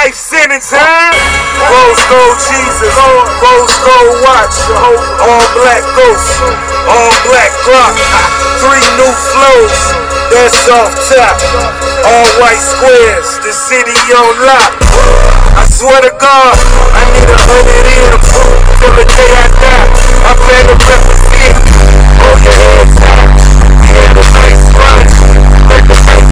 life sentence, huh? Rose gold Jesus, rose gold watch, all black ghosts, all black clock, 3 new flows, that's off top, all white squares, the city on lock. I swear to God, I need a